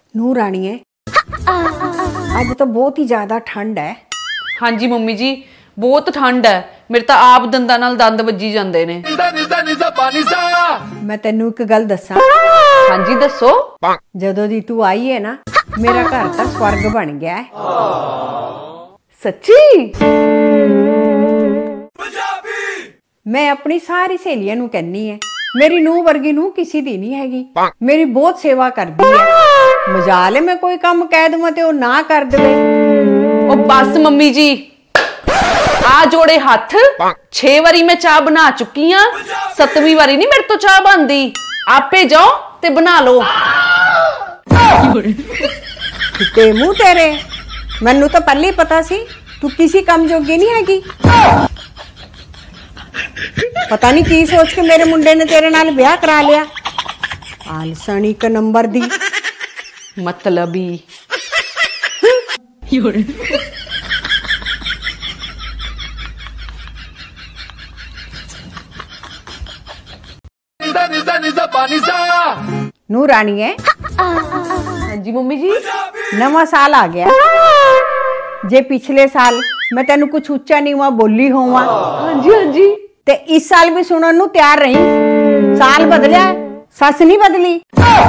नू राणीए, अब तो बहुत ही ज्यादा ठंड है। हाँ जी मम्मी जी, बहुत ठंड है। मेरे तो आप दंदां नाल दंद वजी जांदे ने। मैं तेनू एक गल दसा। हाँ जी दसो। जदों दी तू आई है ना, मेरा घर तो स्वर्ग बन गया है। सच्ची? मैं अपनी सारी सहेलियां नू कहनी है, मेरी नूह वर्गी नूह किसी दी नहीं हैगी। मेरी बहुत सेवा करदी है। मजाल है मैं कोई काम कह दूं ते ओ ना कर देवे। ओ बस मम्मी जी, आ जोड़े हाथ। 6 वारी मैं चाह बना चुकी हाँ, 7वीं वारी नहीं मेरे तो चाह बनदी। आपे जाओ ते बना लो। ते मुंह तेरे, मैनू तो पहले ही पता सी तू किसी काम जोगी नहीं हैगी। पता नहीं की सोच के मेरे मुंडे ने तेरे नाल ब्याह करा लिया। आलसनी का नंबर दी मतलब ही। नू राणी है। हाँ जी मम्मी जी। नवा साल आ गया। जे पिछले साल मैं तेन कुछ उच्चा नीवा बोली होवा, हाँ जी, ते इस साल भी सुनने नू तैयार रही। साल बदलिया, सस नहीं बदली।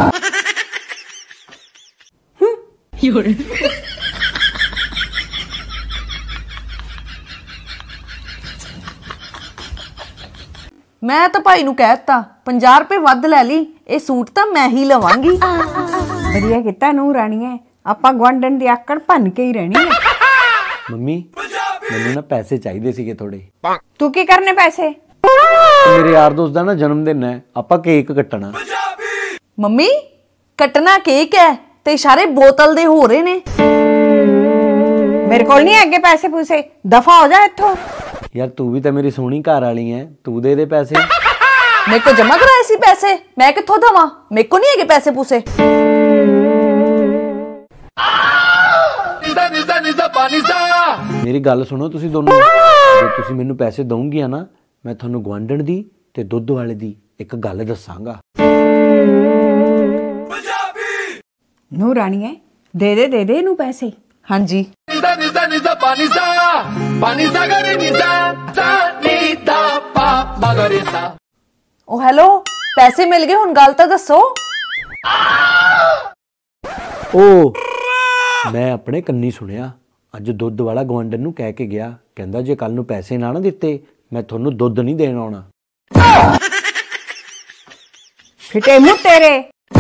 मैं तो भाई नू कहता 50 रुपए वध लै ली, ये सूट तो मैं ही लवांगी। बढ़िया किता नू राणीए, आपां गुआंढण दी आकड़ भन के ही रहनी है। मम्मी मैनू ना पैसे चाहिए सीगे थोड़े। तू की करने पैसे? मेरे यार दोस्त का ना जन्मदिन है, आपां केक कट्टना। मम्मी कटना केक है ते इशारे बोतल दे हो रहे ने। मेरे को नहीं है अगे पैसे पूसे, दफा हो जा इत्थों। यार तू भी तो मेरी सोहनी घर वाली है, तू दे पैसे। मेरे को जमा कराए सी पैसे, मैं कित्थों दवा? मेरे को नहीं है पैसे पूसे। मेरी गल सुनो तुसी दोनों, जे तुसी मैनू पैसे दोगे ना, मैं थानू गुआंढण दी ते दुध वाले दी एक गल दसांगा। नू राणीए, दे दे नू पैसे। हाँ जी। ओ हेलो, पैसे मिल गए, हुण गल तां दसो। ओ मैं अपने कन्नी सुनिया, अज दुध वाला गुआंढण नू कह के गया, कहंदा जे कल नू पैसे ना दिते मैं थानू दुध नहीं देण आउणा। फिटे मुंह तेरे।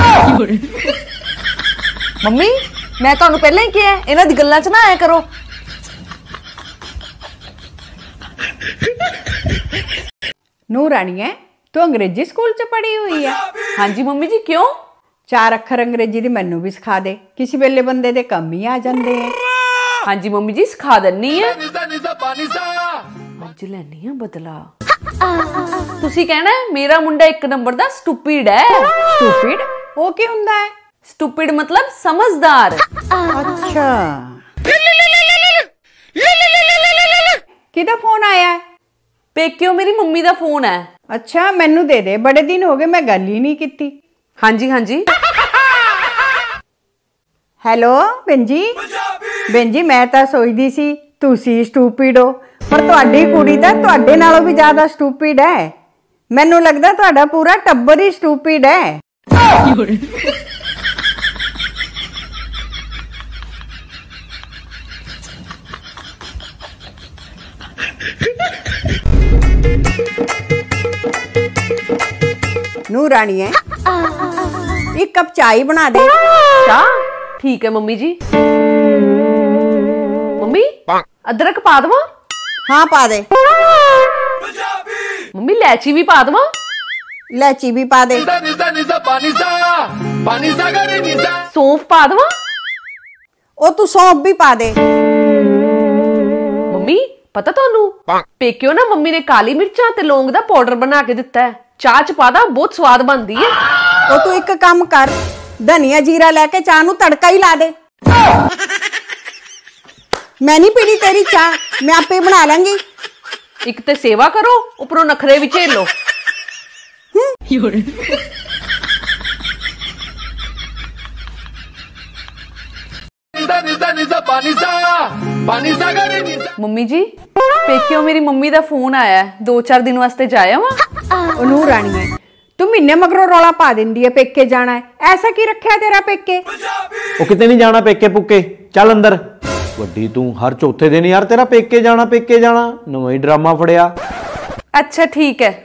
मम्मी मैं तुहानू पहले ही कहा इन्हां दी गल्लां च ना आया करो। नू राणीए, तू अंग्रेजी स्कूल च पढ़ी हुई है? हाँ जी मम्मी जी, क्यों? 4 अखर अंग्रेजी दी मैनू भी सिखा दे, किसी वेले बंदे दे कम ही आ जांदे हैं। हाँ जी मम्मी जी, सिखा दन्नी है। अज लैनी है बदला। तुसी कहना है मेरा मुंडा 1 नंबर दा स्टूपिड है। स्टूपिड वो की हुंदा है? स्टूपिड मतलब समझदार। अच्छा, किदा फोन आया है? पेक्यों मेरी मम्मी दा फोन है। अच्छा मैनू दे दे, बड़े दिन हो गए मैं गल ही नहीं की। हाँ जी। हेलो बेन जी मैं तो सोचदी सी तुसी स्टूपिड हो, पर तुहाडी कुड़ी तां तुहाडे नालों भी ज्यादा स्टूपिड है। मैनू लगदा तुहाडा पूरा टब्बर ही स्टूपिड है। नू राणीए, 1 कप चाय बना दे। चाह? ठीक है मम्मी जी। मम्मी अदरक पा दवा? हाँ पा दे। मम्मी इलायची भी पा दवा? इलायची भी पा दे। सौंफ पा दवा? ओ तू सौंफ भी पा दे। मम्मी पता तुहानू पेक्यों ना मम्मी ने काली मिर्चां ते लौंग दा पाउडर बना के दिता है, चाह च पा दा, बहुत स्वाद बनदी है। ओ तू एक काम कर, धनिया जीरा लेके चाह नू तड़का ही ला दे। मैं नहीं पीनी तेरी चाह, मैं आपे बना लेंगी। एक ते सेवा करो, उपरों नखरे भी झेलो। ਮੰਮੀ ਜੀ ਪੇਕਿਓ ਮੇਰੀ ਮੰਮੀ ਦਾ ਫੋਨ ਆਇਆ 2-4 ਦਿਨ ਵਾਸਤੇ ਜਾਇਆ ਵਾ। ਉਹਨੂੰ ਰਾਣੀਏ ਤੂੰ ਮਹੀਨੇ ਮਗਰੋਂ ਰੌਲਾ ਪਾ ਦਿੰਦੀ ਹੈ ਪੇਕੇ ਜਾਣਾ ਹੈ, ਐਸਾ ਕੀ ਰੱਖਿਆ ਤੇਰਾ ਪੇਕੇ? ਉਹ ਕਿਤੇ ਨਹੀਂ ਜਾਣਾ ਪੇਕੇ ਪੁੱਕੇ, ਚੱਲ ਅੰਦਰ। ਵੱਡੀ ਤੂੰ ਹਰ ਚੌਥੇ ਦਿਨ ਯਾਰ ਤੇਰਾ ਪੇਕੇ ਜਾਣਾ ਨਵਾਂ ਹੀ ਡਰਾਮਾ ਫੜਿਆ। ਅੱਛਾ ਠੀਕ ਹੈ।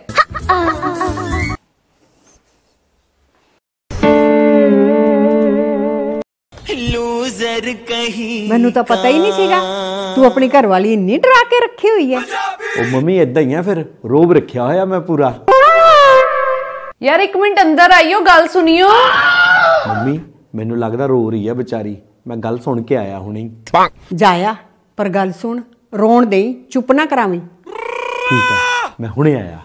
ਮੈਨੂੰ ਤਾਂ ਪਤਾ ਹੀ ਨਹੀਂ ਸੀਗਾ ਤੂੰ ਆਪਣੀ ਘਰਵਾਲੀ ਇੰਨੀ ਡਰਾ ਕੇ ਰੱਖੀ ਹੋਈ ਹੈ। ਉਹ ਮੰਮੀ ਏਦਾਂ ਹੀ ਆ, ਫਿਰ ਰੋਬ ਰੱਖਿਆ ਹੋਇਆ ਮੈਂ ਪੂਰਾ। ਯਾਰ ਇੱਕ ਮਿੰਟ ਅੰਦਰ ਆਈਓ, ਗੱਲ ਸੁਣੀਓ। ਮੰਮੀ ਮੈਨੂੰ ਲੱਗਦਾ ਰੋ ਰਹੀ ਆ ਵਿਚਾਰੀ, ਮੈਂ ਗੱਲ ਸੁਣ ਕੇ ਆਇਆ ਹੁਣੇ। ਜਾਇਆ ਪਰ ਗੱਲ ਸੁਣ, ਰੋਣ ਦੇਈ, ਚੁੱਪ ਨਾ ਕਰਾਵੀਂ। ਠੀਕ ਆ ਮੈਂ ਹੁਣੇ ਆਇਆ।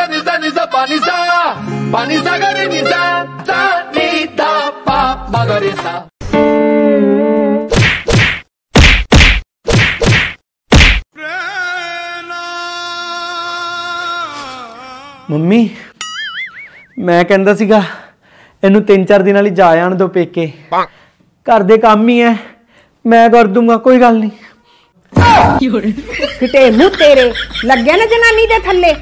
ਮੰਮੀ ਮੈਂ ਕਹਿੰਦਾ ਸੀਗਾ ਇਹਨੂੰ 3-4 ਦਿਨਾਂ ਲਈ ਜਾ ਆਣ ਦੋ ਪੇਕੇ, ਘਰ ਦੇ ਕੰਮ ਹੀ ਐ, ਮੈਂ ਕਰ ਦੂੰਗਾ, ਕੋਈ ਗੱਲ ਨਹੀਂ। ਫਿੱਟੇ ਮੂੰਹ ਤੇਰੇ, ਲੱਗਿਆ ਨਾ ਜਨਾਨੀ ਦੇ ਥੱਲੇ।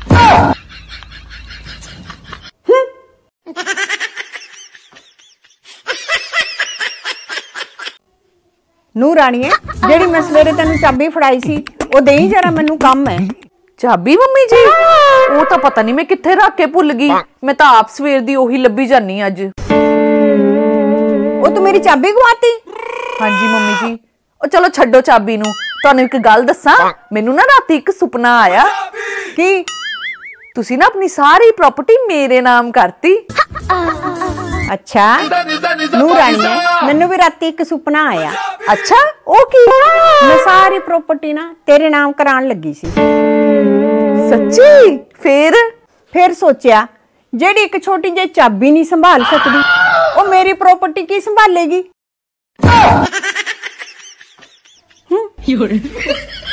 ਨੂੰ ਰਾਣੀਏ ਜਿਹੜੀ ਮੈਂ ਸਵੇਰੇ ਤੈਨੂੰ ਚਾਬੀ ਫੜਾਈ ਸੀ ਉਹ ਦੇਈ ਜਰਾ, ਮੈਨੂੰ ਕੰਮ ਹੈ। ਚਾਬੀ ਮੰਮੀ ਜੀ ਉਹ ਤਾਂ ਪਤਾ ਨਹੀਂ ਮੈਂ ਕਿੱਥੇ ਰੱਖ ਕੇ ਭੁੱਲ ਗਈ, ਮੈਂ ਤਾਂ ਆਪ ਸਵੇਰ ਦੀ ਉਹੀ ਲੱਭੀ ਜਾਨੀ ਅੱਜ। ਉਹ ਤੂੰ ਮੇਰੀ ਚਾਬੀ ਗਵਾਤੀ? ਹਾਂਜੀ ਮੰਮੀ ਜੀ। ਉਹ ਚਲੋ ਛੱਡੋ ਚਾਬੀ ਨੂੰ, ਤੁਹਾਨੂੰ ਇੱਕ ਗੱਲ ਦੱਸਾਂ, ਮੈਨੂੰ ਨਾ ਰਾਤੀ ਇੱਕ ਸੁਪਨਾ ਆਇਆ। ਕੀ? ਤੁਸੀਂ ਨਾ ਆਪਣੀ ਸਾਰੀ ਪ੍ਰਾਪਰਟੀ ਮੇਰੇ ਨਾਮ ਕਰਤੀ। ਅੱਛਾ ਨੂੰ ਰਾਣੀਏ ਮੈਨੂੰ ਵੀ ਰਾਤੀ ਇੱਕ ਸੁਪਨਾ ਆਇਆ। ਅੱਛਾ ਉਹ ਕੀ? ਮੈਂ ਸਾਰੀ ਪ੍ਰਾਪਰਟੀ ਨਾ ਤੇਰੇ ਨਾਮ ਕਰਾਉਣ ਲੱਗੀ ਸੀ। ਸੱਚੀ? ਫਿਰ ਸੋਚਿਆ ਜਿਹੜੀ ਇੱਕ ਛੋਟੀ ਜਿਹੀ ਚਾਬੀ ਨਹੀਂ ਸੰਭਾਲ ਸਕਦੀ ਉਹ ਮੇਰੀ ਪ੍ਰਾਪਰਟੀ ਕੀ ਸੰਭਾਲੇਗੀ।